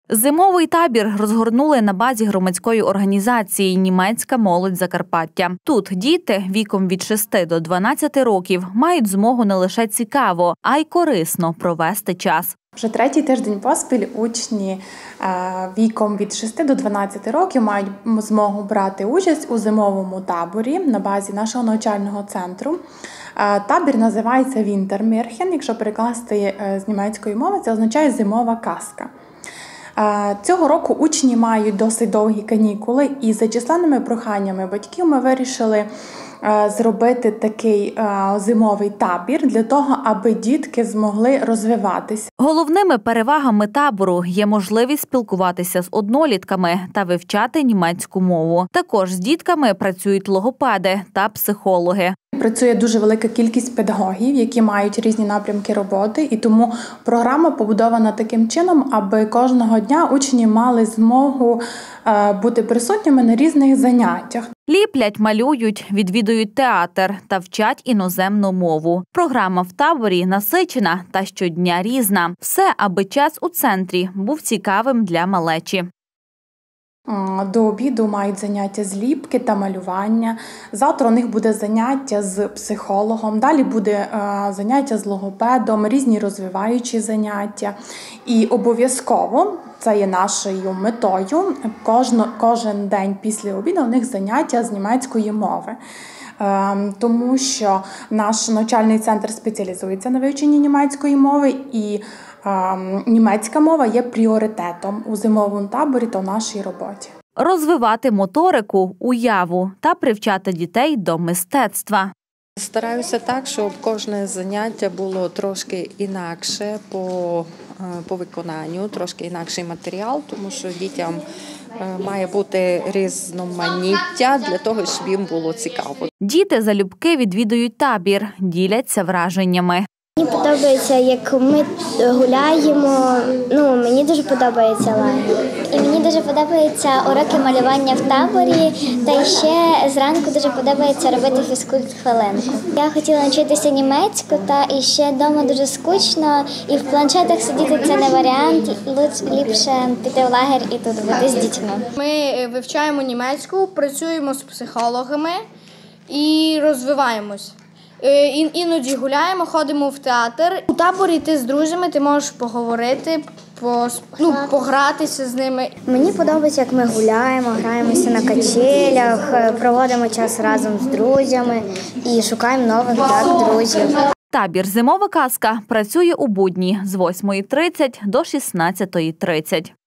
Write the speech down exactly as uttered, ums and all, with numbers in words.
Зимовий табір розгорнули на базі громадської організації «Німецька молодь Закарпаття». Тут діти віком від шести до дванадцяти років мають змогу не лише цікаво, а й корисно провести час. Вже третій тиждень поспіль учні віком від шести до дванадцяти років мають змогу брати участь у зимовому таборі на базі нашого навчального центру. Табір називається «Вінтермірхен». Якщо перекласти з німецької мови, це означає «зимова казка». Цього року учні мають досить довгі канікули, і за численними проханнями батьків ми вирішили зробити такий зимовий табір для того, аби дітки змогли розвиватися. Головними перевагами табору є можливість спілкуватися з однолітками та вивчати німецьку мову. Також з дітками працюють логопеди та психологи. Працює дуже велика кількість педагогів, які мають різні напрямки роботи, і тому програма побудована таким чином, аби кожного дня учні мали змогу бути присутніми на різних заняттях. Ліплять, малюють, відвідують театр та вчать іноземну мову. Програма в таборі насичена та щодня різна. Все, аби час у центрі був цікавим для малечі. До обіду мають заняття з ліпки та малювання. Завтра у них буде заняття з психологом, далі буде заняття з логопедом, різні розвиваючі заняття. І обов'язково, це є нашою метою, кожно, кожен день після обіду у них заняття з німецької мови. Тому що наш навчальний центр спеціалізується на вивченні німецької мови, і німецька мова є пріоритетом у зимовому таборі та в нашій роботі. Розвивати моторику, уяву та привчати дітей до мистецтва. Стараюся так, щоб кожне заняття було трошки інакше по, по виконанню, трошки інакший матеріал, тому що дітям має бути різноманіття для того, щоб їм було цікаво. Діти залюбки відвідують табір, діляться враженнями. Мені подобається, як ми гуляємо, ну, мені дуже подобається лагерь. І мені дуже подобаються уроки малювання в таборі, та ще зранку дуже подобається робити фізкульт-хвилинку. Я хотіла навчитися німецьку, та і ще вдома дуже скучно, і в планшетах сидіти це не варіант, ліпше піти в лагерь і тут бути з дітьми. Ми вивчаємо німецьку, працюємо з психологами і розвиваємось. Іноді гуляємо, ходимо в театр. У таборі ти з друзями, ти можеш поговорити, ну, погратися з ними. Мені подобається, як ми гуляємо, граємося на качелях, проводимо час разом з друзями і шукаємо нових так, друзів. Табір «Зимова казка» працює у будні з восьмої тридцять до шістнадцятої тридцять.